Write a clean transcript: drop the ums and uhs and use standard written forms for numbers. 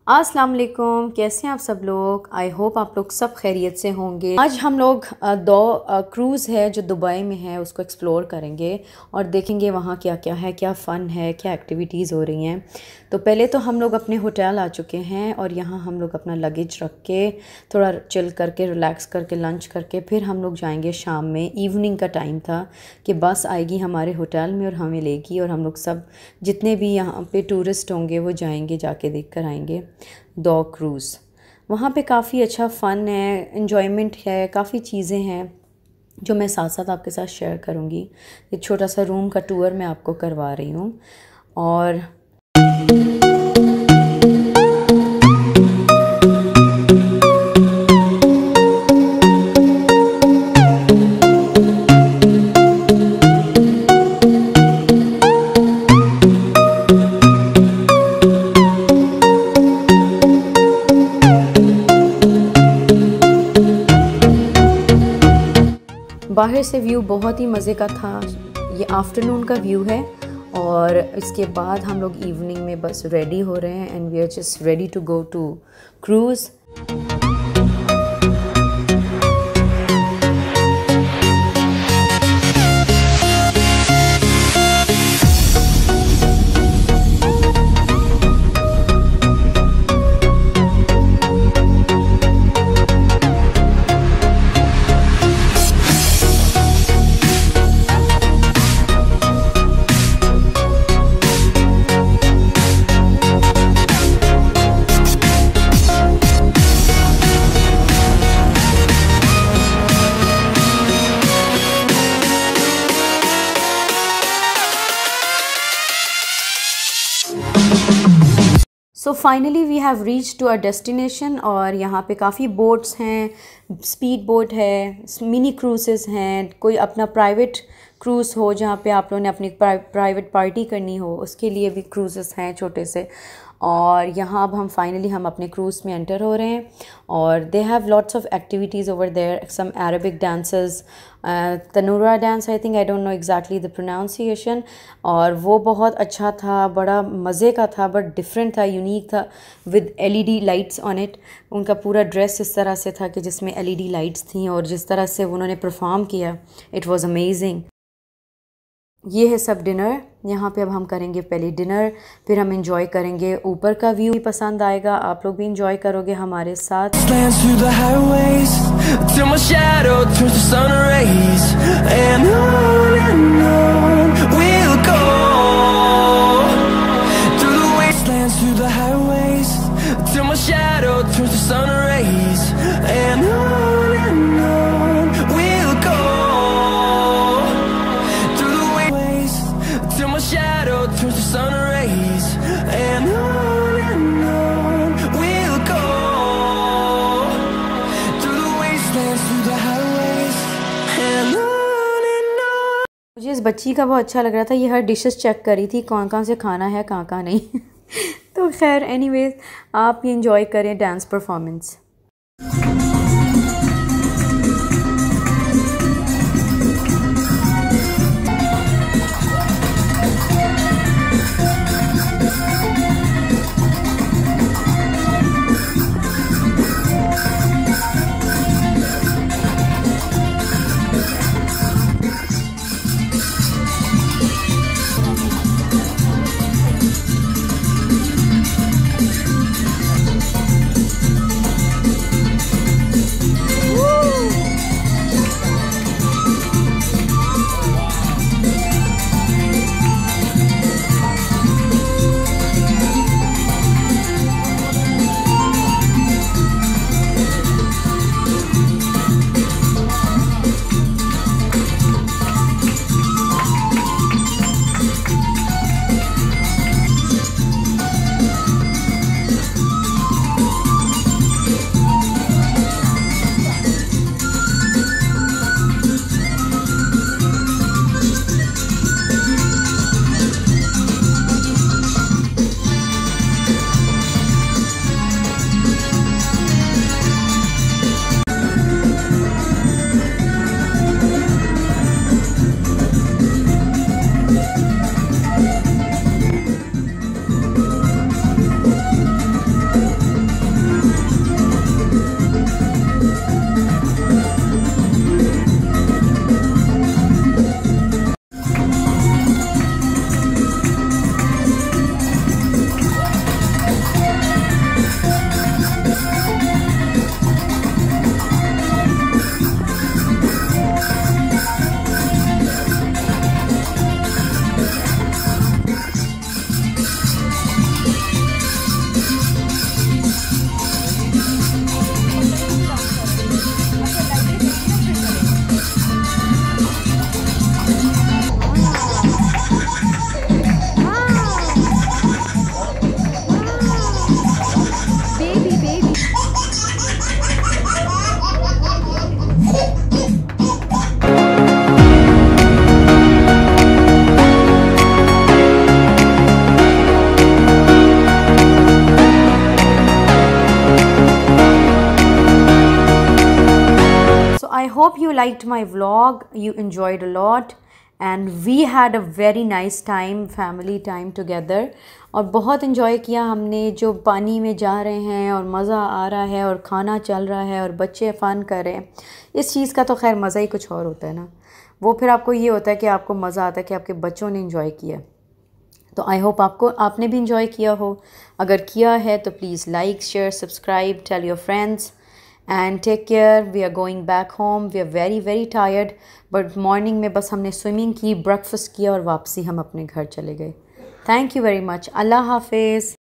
अस्सलाम वालेकुम, कैसे हैं आप सब लोग। आई होप आप लोग सब खैरियत से होंगे। आज हम लोग दो क्रूज़ है जो दुबई में है उसको एक्सप्लोर करेंगे और देखेंगे वहाँ क्या क्या है, क्या फ़न है, क्या एक्टिविटीज़ हो रही हैं। तो पहले तो हम लोग अपने होटल आ चुके हैं और यहाँ हम लोग अपना लगेज रख के थोड़ा चिल करके रिलैक्स करके लंच करके फिर हम लोग जाएंगे शाम में। इवनिंग का टाइम था कि बस आएगी हमारे होटल में और हमें लेगी और हम लोग सब जितने भी यहाँ पे टूरिस्ट होंगे वो जाएंगे, जाके देख कर आएंगे दो क्रूज़। वहाँ पे काफ़ी अच्छा फ़न है, एन्जॉयमेंट है, काफ़ी चीज़ें हैं जो मैं साथ साथ आपके साथ शेयर करूँगी। एक छोटा सा रूम का टूर मैं आपको करवा रही हूँ। और बाहर से व्यू बहुत ही मज़े का था। ये आफ्टरनून का व्यू है और इसके बाद हम लोग इवनिंग में बस रेडी हो रहे हैं and we are just ready to go to cruise. So finally we have reach to our destination और यहाँ पे काफ़ी बोट्स हैं, स्पीड बोट है, मिनी क्रूसेस हैं, कोई अपना प्राइवेट क्रूज़ हो जहाँ पे आप लोगों ने अपनी प्राइवेट पार्टी करनी हो उसके लिए भी क्रूजेस हैं छोटे से। और यहाँ अब हम अपने क्रूज़ में एंटर हो रहे हैं और they have lots of activities over there, some Arabic dances, Tanoura dance I think, I don't know exactly the pronunciation. और वो बहुत अच्छा था, बड़ा मज़े का था, बट डिफरेंट था, यूनिक था, with LED lights on it. उनका पूरा ड्रेस इस तरह से था कि जिसमें एलईडी लाइट्स थी और जिस तरह से उन्होंने परफॉर्म किया इट वाज अमेजिंग। ये है सब डिनर। यहाँ पे अब हम करेंगे पहले डिनर, फिर हम इंजॉय करेंगे। ऊपर का व्यू भी पसंद आएगा, आप लोग भी इंजॉय करोगे हमारे साथ। मुझे इस बच्ची का बहुत अच्छा लग रहा था, ये हर डिशेस चेक कर रही थी कौन कौन से खाना है कहाँ कहाँ नहीं। तो खैर एनीवेज आप ये इंजॉय करें dance performance. hope you liked my vlog, you enjoyed a lot and we had a very nice time, family time together. और बहुत enjoy किया हमने, जो पानी में जा रहे हैं और मज़ा आ रहा है और खाना चल रहा है और बच्चे फ़न कर रहे हैं। इस चीज़ का तो खैर मज़ा ही कुछ और होता है ना, वो फिर आपको ये होता है कि आपको मज़ा आता है कि आपके बच्चों ने enjoy किया। तो आई होप आपने भी इंजॉय किया हो। अगर किया है तो please like, share, subscribe, tell your friends and take care. We are going back home, we are very very tired, but morning में बस हमने स्विमिंग की, ब्रेकफास्ट किया और वापसी हम अपने घर चले गए। Thank you very much. अल्लाह हाफिज़।